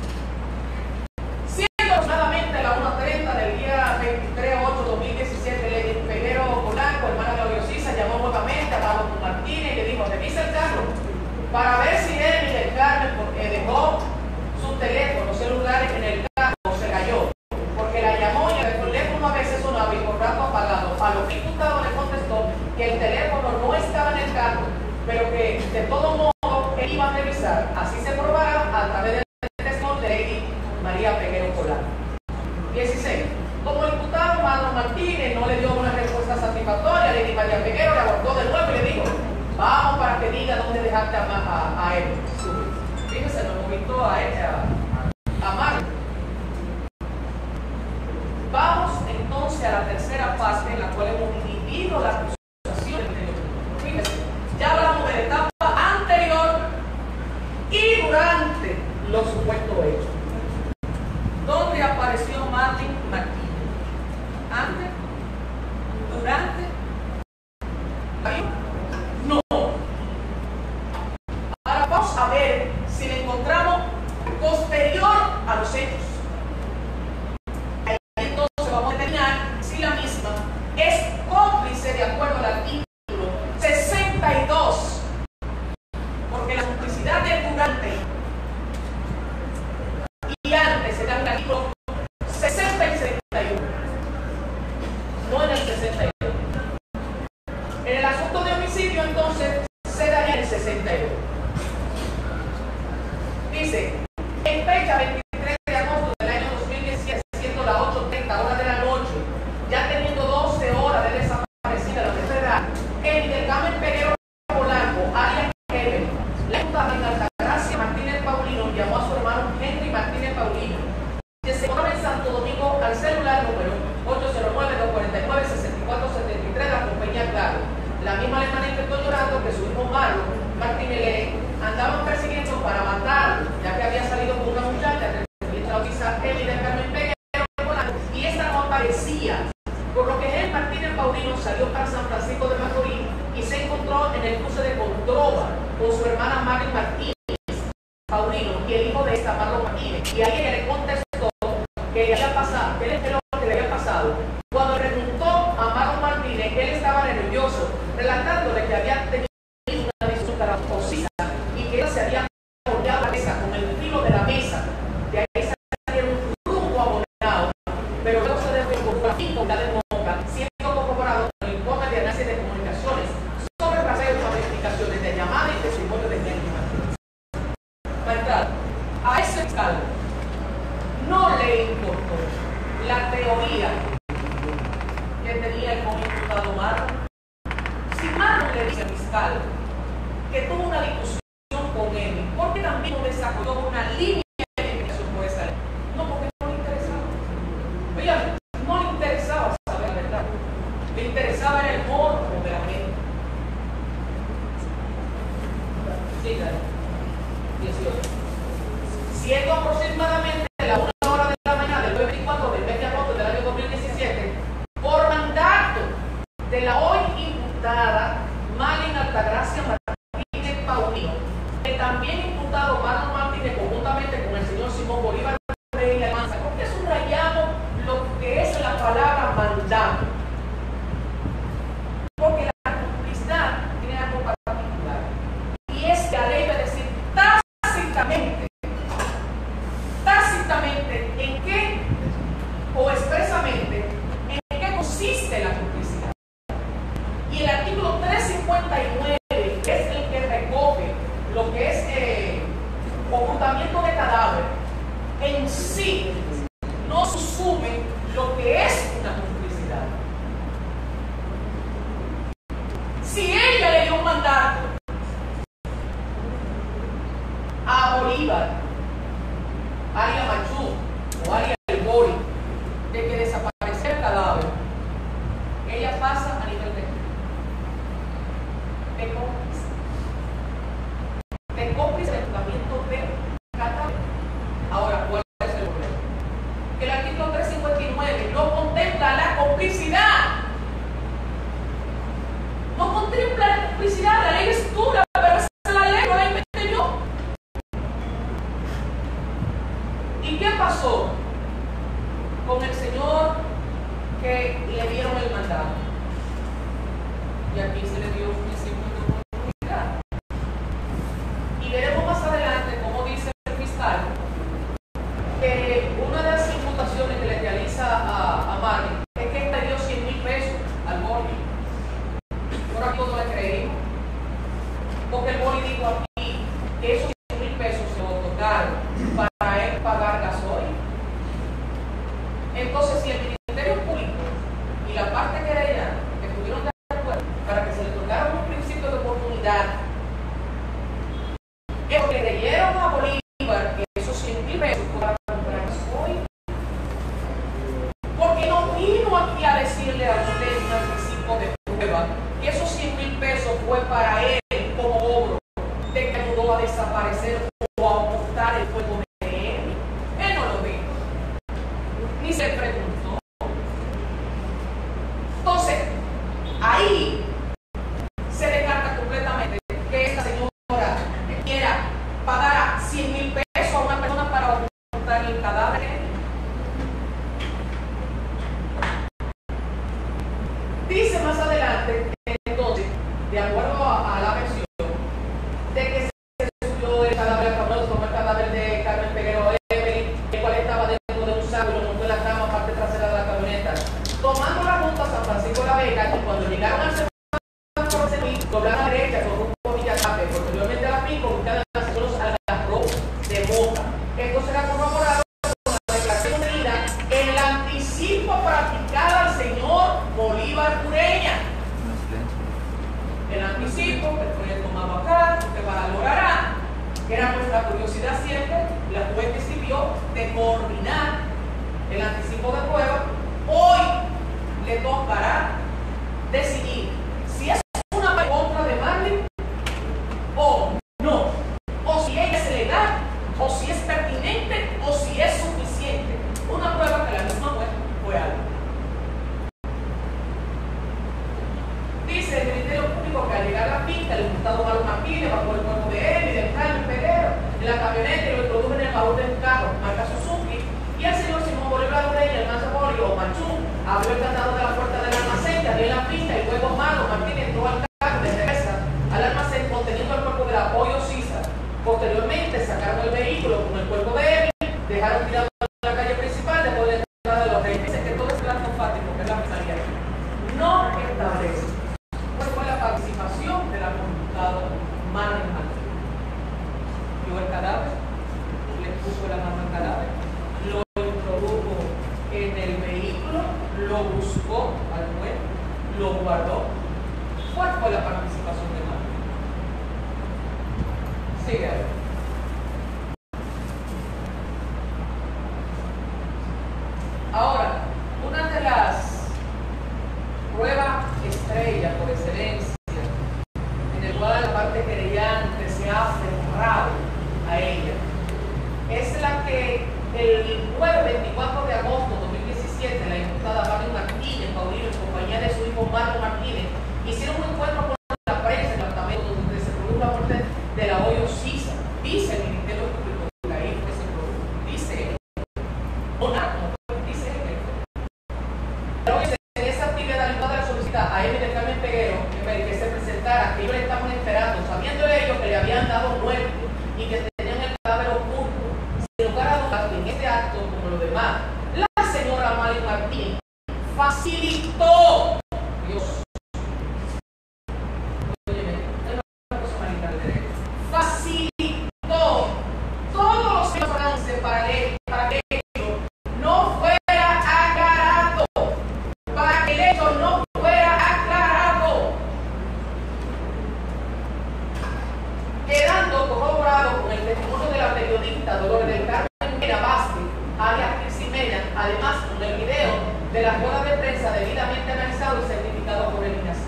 Siendo aproximadamente a las una treinta del día veintitrés de ocho de dos mil diecisiete, Lady Peguero Polanco, hermana de Oriosisa, llamó nuevamente a Marlon Martínez y le dijo, revisa el carro para ver si Emi del Carmen eh, dejó sus teléfonos celulares en el carro o se cayó, porque la llamó y el teléfono a veces sonaba y por rato apagado. A lo que el imputado le contestó que el teléfono no estaba en el carro, pero que de todo modo él iba a revisar. Así se probará a través del testimonio de Lady María Peguero Polanco. dieciséis. Como el imputado Marlon Martínez no le dio una respuesta satisfactoria, Lady María Peguero le abordó de nuevo y le dijo, vamos para que diga dónde dejaste a, a, a él. Fíjense, nos hemos visto a ella, a, a Marlon. Vamos entonces a la tercera fase en la cual hemos dividido la acusación. Fíjense, ya hablamos de la etapa anterior y durante los supuestos hechos. ¿Dónde apareció Marlon Martínez? ¿Antes? ¿Durante? ¿Ahí? No. Ahora vamos a ver si le encontramos posterior a los hechos. Ahí entonces vamos a determinar si la misma es cómplice de acuerdo al artículo sesenta y dos, porque la complicidad del durante dice, en fecha veintitrés de agosto del año dos mil diecisiete, siendo las ocho treinta horas de la noche, ya teniendo doce horas de desaparecida la federal, Kelly del Carmen Peguero Polanco, alias Kevin, la diputada en Altagracia Martínez Paulino llamó a su hermano Henry Martínez Paulino, que se encontraba en Santo Domingo al celular número ocho cero nueve, dos cuatro nueve, seis cuatro siete tres de la compañía Claro. La misma le manifestó llorando que su hijo Marlon Martínez le andaban persiguiendo para matarlo, ya que había salido con una muchacha que se bautiza Kelly del Carmen Peguero Polanco y esta no aparecía. Por lo que Henry Martínez Paulino salió para San Francisco de Macorís y se encontró en el cruce de Controva con su hermana Marlon Martínez Paulino y el hijo de esta, Marlon Martínez. Y ahí ella le contestó que le había pasado, que él esperó que le había pasado. Cuando le preguntó a Marlon Martínez, él estaba nervioso, relatándole que había tenido una disputa cocida y que ella se había golpeado la mesa con el filo de la mesa. De ahí salieron un rumbo abonado, pero luego se dejó por la finca de Moca, siendo corroborado por el informe de análisis de comunicaciones sobre raseo de verificaciones de llamada y testimonio de Henry Martínez. Marcal, a ese fiscal no le importó la teoría que tenía el comisionado Marlon. Si Marlon le dice al fiscal que tuvo una discusión con él, ¿por qué también no desarrolló una línea de investigación por esa ley? No, porque no le interesaba. Oigan, no le interesaba saber la verdad. Le interesaba era el morbo de la gente. Siga. dieciocho. Siendo aproximadamente la una hora de la mañana del veinticuatro del mes de agosto del año dos mil diecisiete, por mandato de la hoy imputada Marlene Altagracia Martínez Paulino, que también imputado Marlon Martínez conjuntamente con el señor Simón Bolívar Rey y Almanza, porque subrayamos lo que es la palabra mandato, porque la complicidad tiene algo particular, y es que la ley debe decir tácitamente, tácitamente en qué o expresamente en qué consiste la complicidad. Y el artículo trescientos cincuenta y nueve, que es el que recoge lo que es eh, ocultamiento de cadáver, en sí no susume lo que es una complicidad. Si ella le dio un mandato a Bolívar, Aria Machú o Aria El Bori, de que desapareciera el cadáver, ella pasa a nivel de de cómplice, de cómplice del tratamiento de cadáver. Ahora, ¿cuál es el problema? Que el artículo trescientos cincuenta y nueve no contempla la complicidad. No contempla la complicidad, la ley es dura, pero esa es la ley, no la inventé yo. ¿Y qué pasó con el señor que le dieron el mandato? Y aquí se le dio un principio de oportunidad. Y veremos más adelante, como dice el fiscal, que una de las imputaciones que le realiza a, a Marlene es que él le dio cien mil pesos al Boli. Por aquí todos le creímos, porque el Boli dijo aquí que esos cien mil pesos se lo otorgaron para él pagar gasoil. Entonces, si el Ministerio Público y la parte querellante estuvieron de acuerdo para que se le otorgara un principio de oportunidad, es porque creyeron a Bolívar que esos cien mil pesos para comprar gasoil, porque no vino aquí a decirle a usted un anticipo de prueba que esos cien mil pesos fue para él como obro de que ayudó a desaparecer o a ocultar el cuerpo de él. Él no lo dijo, ni se preguntó. Esto será corroborado con la declaración unida en el anticipo practicado al señor Bolívar Ureña. El anticipo, que fue tomado acá, usted valorará, que era nuestra curiosidad siempre, la juez decidió de coordinar el anticipo de prueba. Hoy le tocará decidir si es una prueba contra de Marley o no, o si ella es legal, o si es pertinente, o si es suficiente. Una prueba que la misma juez fue algo. Dice el Ministerio Público que al llegar a la pista, el imputado Marlon Martínez bajó el cuerpo de él y del Carmen Peguero en la camioneta y lo introdujo en el baúl del carro, marca Suzuki, y el señor Simón Bolívar Ureña, el manso Bolívar o Manchú, abrió el candado de la puerta del almacén, que abrió la pista y luego Marlon Martínez entró al carro de regresa al almacén conteniendo el cuerpo del apoyo Cisa. Posteriormente sacaron el vehículo con el cuerpo de él, dejaron tirado en la calle principal después de la entrada de los reyes. Dice que todo es plazo fático, que es la fiscalía. No establece cuál fue la participación de la conmutada Marlon Martínez. Vio el cadáver, le puso la mano al cadáver, lo introdujo en el vehículo, lo buscó al juez, lo guardó. ¿Cuál fue la participación de Marlon? Sigue ahí. Ahora, una de las pruebas estrella por excelencia, en el cual la parte querellante se ha aferrado a ella, es la que el jueves veinticuatro de agosto de dos mil diecisiete, la imputada Marlon Martínez, Paulino, en compañía de su hijo Marlon Martínez, hicieron un encuentro con la prensa en el apartamento donde se produjo la muerte de la hoyo Cisa. Dice el Ministerio Público que ahí fue ese producto. Dice él. O nada, dice él. Pero en esa actividad la imputada le solicita a Emi del Carmen Peguero que se presentara, que ellos le estaban esperando, sabiendo ellos que le habían dado muerte y que tenían el cadáver oculto. Sin lugar a dudas, en este acto, como los demás, la señora Marlon Martínez facilitó, Dios, facilitó todos los avances para que, para que el hecho no fuera aclarado, para que el hecho no fuera aclarado, quedando corroborado con el testimonio de la periodista Dolores del Carmen Mena Vázquez, alias Crixi Mena, además con el video de la rueda de prensa debidamente analizado y certificado por el I N A C.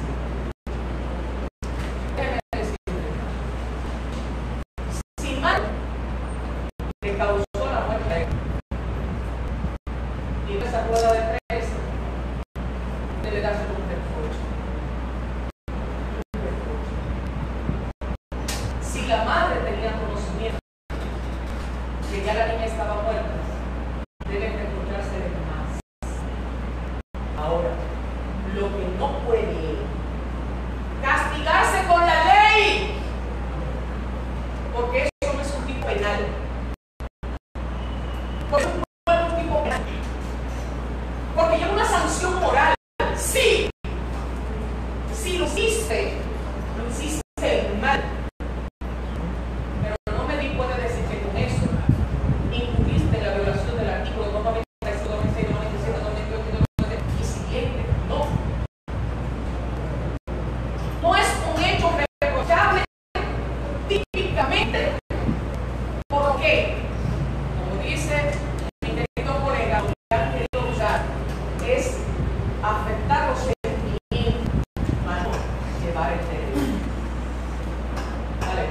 Si mal le causó la muerte y esa rueda de prensa debe darse un reproche. Si la madre tenía conocimiento que ya la niña estaba muerta, debe reprocharse de más. Ahora, lo que no puede castigarse con la ley, porque eso no es un tipo penal, porque no es un tipo penal, porque lleva una sanción moral. Sí, si lo hiciste, lo hiciste mal, pero no me di puede decir que con eso incurriste en la violación del artículo dos noventa y seis, dos noventa y seis, dos noventa y siete, dos noventa y ocho y siguiente. No. No es un hecho reprochable típicamente. ¿Por qué? Como dice mi querido colega, lo que han querido usar es afectar los sentimientos, mano, llevar el derecho. ¿Vale?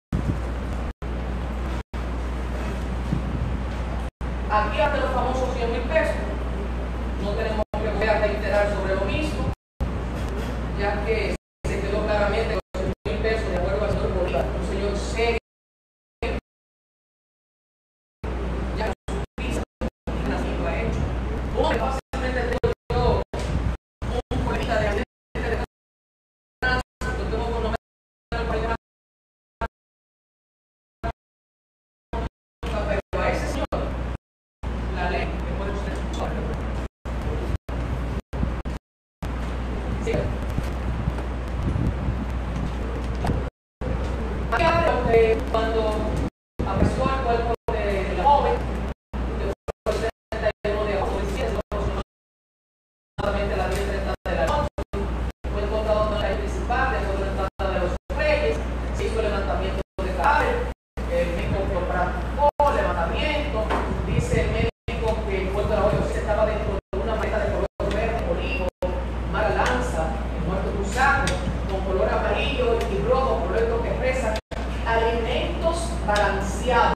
Aquí hasta los famosos cien mil pesos. No tenemos que volver a reiterar sobre lo mismo, ya que se quedó claramente que los cien mil pesos de acuerdo al señor Bolívar, un señor serio, ya no supiste lo que ha hecho. Hombre, fácilmente tengo yo un colega de agente de tránsito, tengo que nombrar al país, pero a ese señor la ley que puede usted escuchar. Sí. Aquí hablo de cuando apareció el cuerpo de la aproximadamente a las diez y treinta de la noche. Fue encontrado en la calle principal, después de la entrada de los Reyes. Se hizo el levantamiento de cadáver. El médico practicó el levantamiento. Dice el médico que fue para hoy, se estaba dentro de una maleta de color verde, olivo, mala lanza, el muerto cruzado, con color amarillo y rojo, color que expresa alimentos balanceados.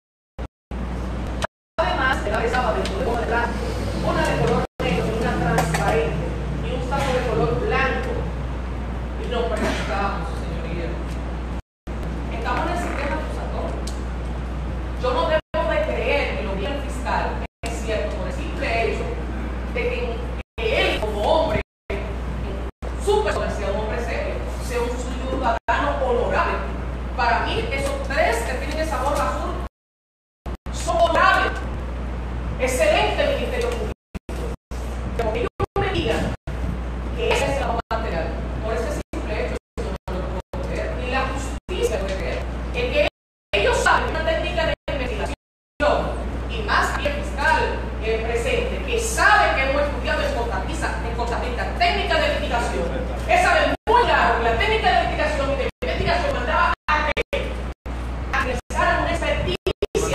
Además, el estaba dentro de una blanco, una de color negro y una transparente, y un saco de color blanco. Y no practicamos, señoría. Estamos en el sistema acusatorio. Yo no debo de creer que lo que el fiscal es cierto por el simple hecho de que, que él, como hombre, su persona sea un hombre serio, sea un ciudadano honorable. Para mí, esos tres que tienen ese sabor azul son honorables. Excelente Ministerio Público. Pero que ellos me digan que ese es el trabajo material, por ese simple hecho, no lo puedo creer. Y la justicia puede creer. Es que ellos saben una técnica de investigación, y más bien el fiscal eh, presente, que sabe que hemos estudiado en contabilidad, en contabilidad, técnica de investigación. Él sabe muy claro que la técnica de investigación y de investigación mandaba a que agresaran una experticia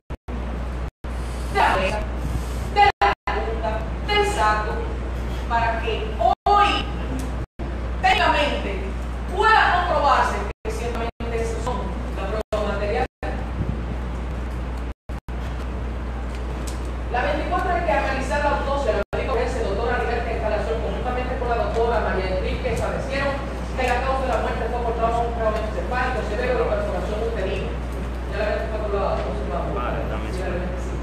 de la mesa, de la Junta, del saco, para que hoy técnicamente pueda comprobarse que ciertamente esos son las pruebas materiales. La veinticuatro hay que analizar la autopsia de la médica forense doctora Libertad Instalación conjuntamente con la doctora María Enrique establecieron que la causa de la muerte fue por trauma encefálico severo de perforación uterina. Ya la veinticuatro lo observamos. Vale, también. Sí, la veinticinco.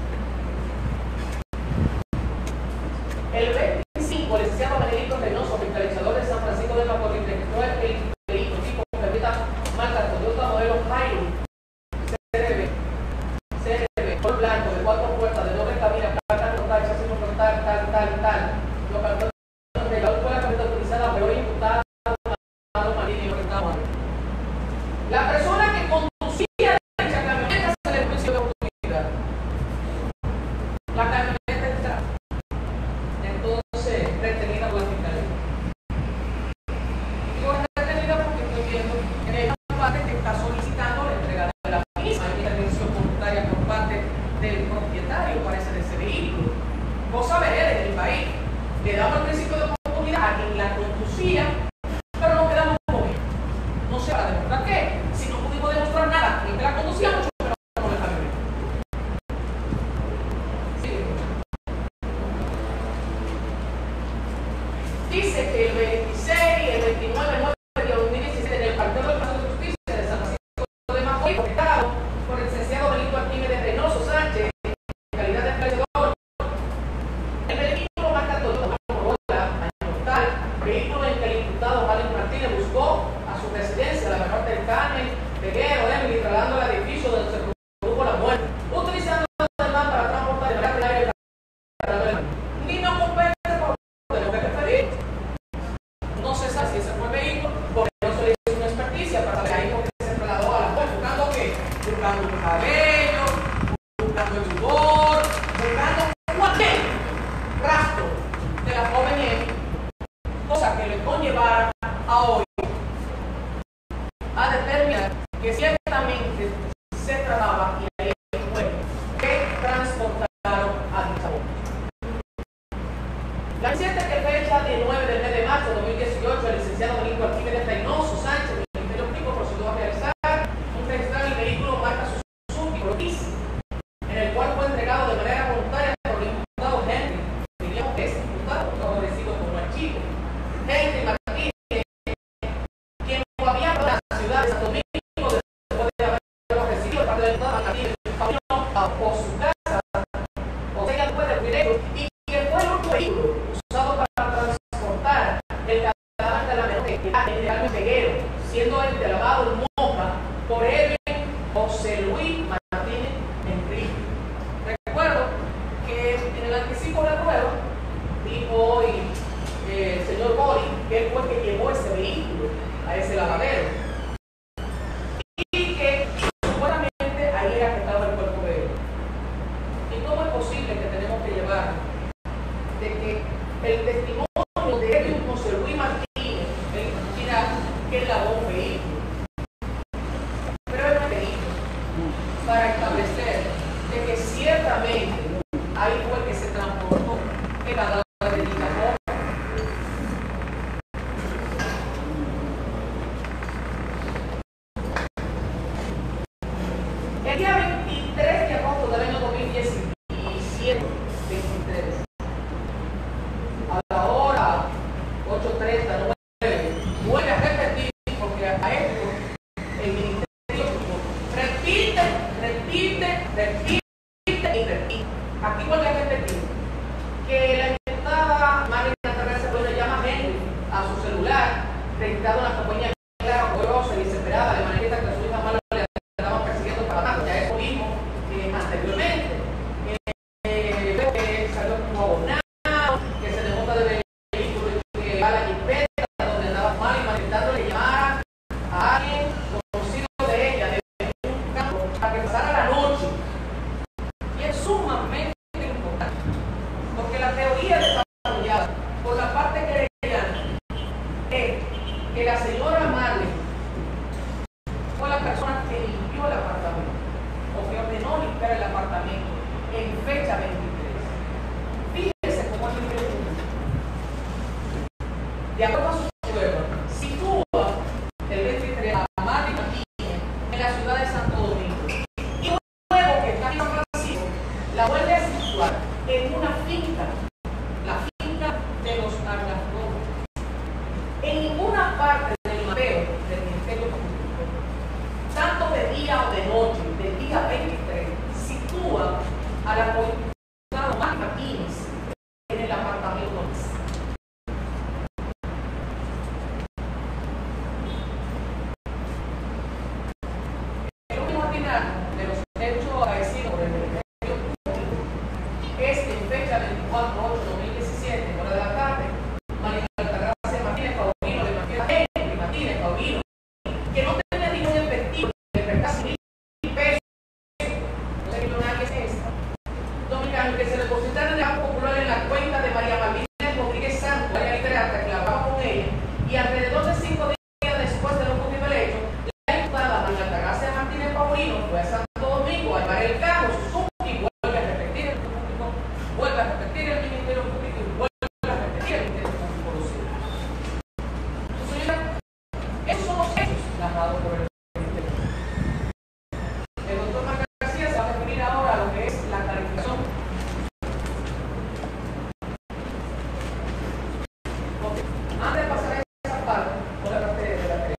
El veinticinco, el licenciado Benedicto Reynoso, fiscalizador de San Francisco de Macorís, registró el vehículo tipo camioneta marca Toyota modelo Hilux C R V, C R V, color blanco, de cuatro puertas, de doble cabina, placa frontal, chasis frontal, tal, tal, tal. Los cartones de la fue la camioneta utilizada por hoy imputada a los marinos y orientados. La persona que conducía dicha camioneta se le juicio de oportunidad. La camioneta está entonces retenida por la fiscalía. Digo retenida porque estoy viendo en el parte que está solicitando la entrega de la misma intervención voluntaria por parte del propietario, parece, de ese vehículo. Cosa vereda en el país. Le damos el principio de oportunidad a quien la conducía, pero no quedamos con él. No sé para demostrar qué. Si no pudimos demostrar nada, ni que la conducía mucho, pero no la camioneta. Sí. Dice que el veintiséis, el veintinueve, el nueve de dos mil dieciséis, en el partido del Palacio de Justicia de San Francisco de Macorís, conectado por el licenciado Benito Arquímedes Reynoso Sánchez, en calidad de esclarecedor, el vehículo marca Toyota Corolla, año total, vehículo en que el imputado Alex Martínez buscó a su residencia, la menor del Carmen, Peguero, Emily, trasladando al edificio donde se produjo la muerte, utilizando además para transportar de manera aérea ni no compete por lo que referir. No se sabe si ese fue el vehículo, porque no se le hizo una experticia para saber ahí porque se trasladó a la muerte, buscando qué, buscando un cabello, buscando el sudor, buscando cualquier rastro de la joven Emily, cosa que le conllevara a hoy a determinar que ciertamente se trataba y ahí fue que transportaron a dicha joven. La siete que fecha de nueve del mes de marzo de dos mil dieciocho, el licenciado Benito Arquímedes Reynoso Sánchez, del Ministerio Público, procedió a realizar un registrar el vehículo marca Suzuki Protis, en el cual fue entregado de manera voluntaria por el imputado Henry, diríamos que es imputado, favorecido como archivo. Henry Martínez, quien había para la ciudad de Santo Domingo después de haberlo recibido parte del imputado Martínez, o su casa, o sea, después del directo, y que fue el único vehículo usado para transportar el cadáver de la menor de Carmen Peguero, siendo el de lavado en Moca por Edwin José Luis Martínez Enrique. Recuerdo que en el anticipo de la prueba dijo hoy eh, el señor Bori que él fue el que llevó ese vehículo a ese lavadero y que supuestamente ahí era que estaba el cuerpo de él. establecer de que ciertamente ahí fue que se transportó el cadáver de dicha joven. El día veintitrés de agosto del año dos mil diecisiete, veintitrés, a la hora ocho treinta, nueve, vuelve a repetir, porque a esto el Ministerio repite, repite, repite y repite. Aquí vuelve a repetir que la diputada Marina Teresa le llama a Henry a su celular, registrado en la compañía clara, orgullosa y desesperada, de manera que su hija Mala le estaban persiguiendo para matar. Ya eso mismo eh, anteriormente. Eh, veo que salió como abonado, que se desmonta de vehículo y que va a la jipeta donde andaba mal y manifestándole que llamara a alguien conocido de ella, de un campo, para que pasara la noche. Y es sumamente importante, porque la teoría desarrollada por la parte querellante es que la señora Marley fue la persona que limpió el apartamento, o que ordenó limpiar el apartamento en fecha veintitrés. Fíjense cómo es el pregunta. De acuerdo a su prueba, sitúa el veintitrés a Marley Martínez en la ciudad de Santo Domingo. Y luego que está en San Francisco, la vuelve a situar en una finca, la finca de los Argazgos. En ninguna parte del mapeo del Ministerio Público, tanto de día o de noche, del día veintitrés, sitúa a la comisionada Marley Martínez en el apartamento donde está. El último ordinario de los hechos acaecidos por el Ministerio Público es que en fecha veinticuatro de ocho de dos mil diecisiete, hora de la tarde, María Altagracia Martínez Paulino le mantiene a Henry Martínez Paulino, que no tenía ningún efectivo de prestarse mil pesos, no sé qué millonaria es esta, dominicano, que se depositaron en el Banco Popular en la cuenta de María Malvina Rodríguez Santos, María Literaria, que hablaba con ella, y alrededor de cinco días después de lo ocurrido el hecho, la diputada María Altagracia Martínez Paulino fue a Santo Domingo a llevar el carro, Suzuki, y vuelve a repetir el público, vuelve a repetir el Ministerio Público y vuelve a repetir el Ministerio Público Luciano. Entonces, señora, esos son los hechos narrados por el Ministerio Público. El doctor Marc García se va a referir ahora a lo que es la calificación. Okay. Antes de pasar a esa parte, por la parte de la querella,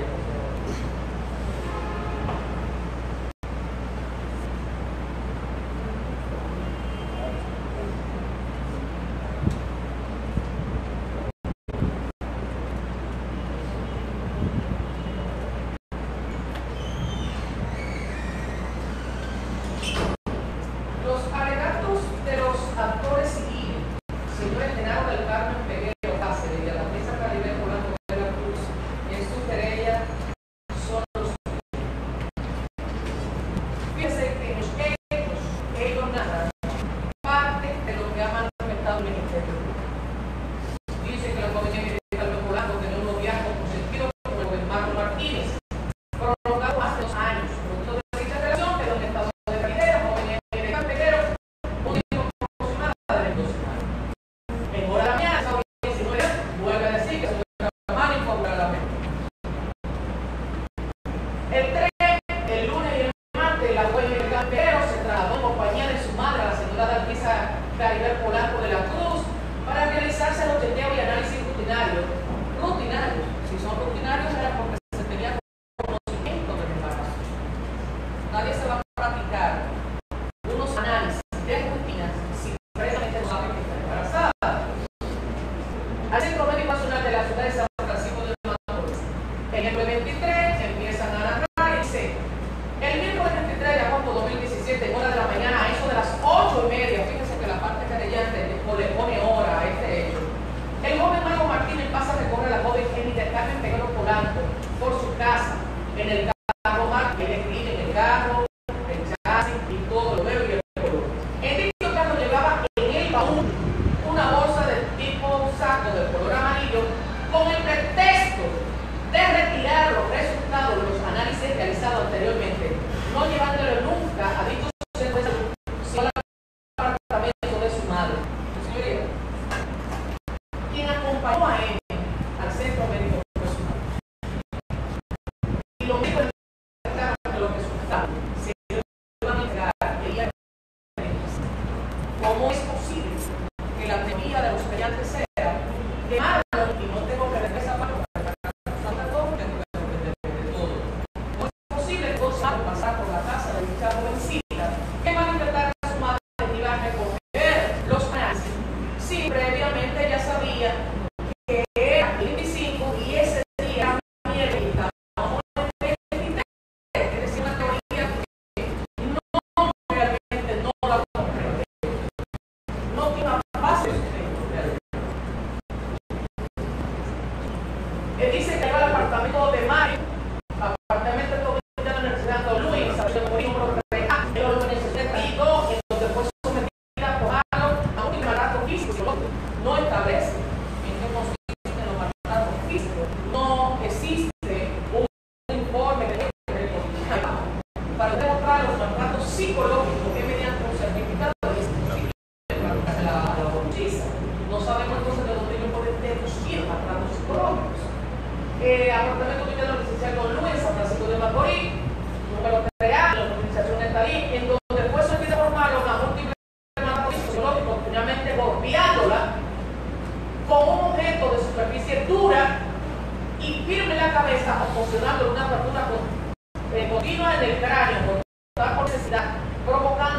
los alegatos de los actores civiles, señor Genaro del Carmen Peguero Cáceres y a la jueza Claribel Polanco de la Cruz, en su querella son los siguientes. Fíjense que en los hechos ellos narran parte de lo que ha manifestado el Ministerio Público. Dice que la joven Jenny Carmen Polanco tenía un noviazgo consentido con el joven Marco Martínez, prolongado hace dos años, producto de dicha relación que en estado de gravidez, la joven Jenny Carmen Peguero, un hijo aproximado de veintidós años. En hora de la mañana, esa diecinueve, vuelve a decir que su hermano informa la mente. El tres, el lunes y el martes, la joven Jenny Carmen Peguero se trasladó en compañía de su madre, la señora Dalgisa Claribel Polanco de la Cruz, para realizarse los chequeos y análisis rutinarios. Rutinarios, si son rutinarios era porque se tenía conocimiento del embarazo. Nadie se va a practicar unos análisis de rutinas si previamente no sabe que está embarazada. Al Centro Médico Nacional de la ciudad de San Francisco de Macorís, en el veintitrés empiezan a narrar y dice: el miércoles veintitrés de agosto de dos mil diecisiete, en hora de la mañana, a eso de las ocho y media, fíjense que la parte querellante le pone hora a este hecho. El joven Marco Martínez pasa a recorrer a la joven Jenny del Carmen Peguero Polanco por su casa, en el carro Marco, que le escribe en el carro, el chasis y todo lo veo y el color. En dicho carro llevaba en el baúl una bolsa de tipo saco de color amarillo con el pretexto de retirar los restos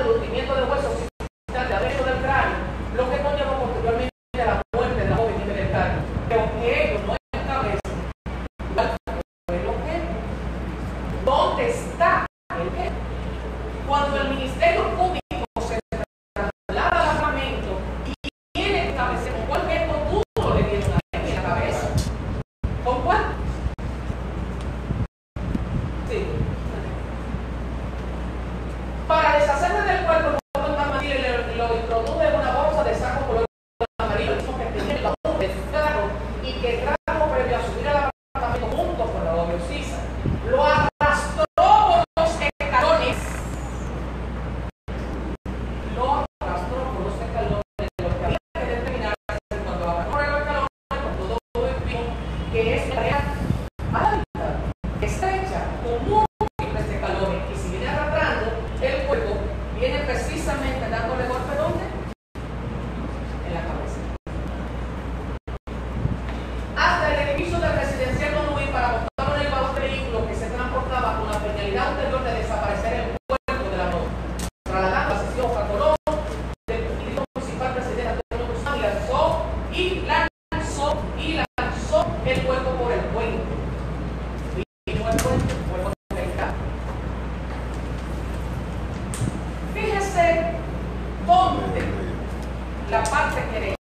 del hundimiento del hueso occipital de adentro del cráneo, lo que conllevó posteriormente a la muerte de la joven en el cráneo. Pero que ellos no establecen cuál fue el objeto. ¿Dónde está el objeto? Cuando el Ministerio Público se traslada al Parlamento y quiere establecer con cuál objeto duro le dieron a él en la cabeza. ¿Con cuál? Sí. Para deshacerse del cuerpo, el doctor Tamadil lo introdujo en una bolsa de saco color amarillo, mismo que tenía el baúl del carro y que trajo previo a subir al apartamento junto con la obesiza. Lo arrastró por los escalones. Lo arrastró por los escalones, lo que había que determinar cuando bajó por los escalones, con todo el pico, que es la real alta, estrecha, con múltiples escalones, y si viene arrastrando el cuerpo, viene precisamente dándole golpe ¿dónde? En la cabeza. Hasta el edificio del residencial Don Luis para montarlo en el baúl del vehículo que se transportaba con la finalidad ulterior de desaparecer el cuerpo de la noche. Trasladando la sesión a Colón del Distrito Municipal Presidente Antonio Guzmán y lanzó y lanzó y lanzó el cuerpo por el puente. Vino el puente, el cuerpo del carro. Fíjese dónde la parte que